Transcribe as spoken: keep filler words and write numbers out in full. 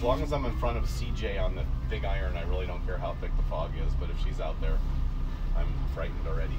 long as I'm in front of C J on the big iron, I really don't care how thick the fog is. But if she's out there, I'm frightened already.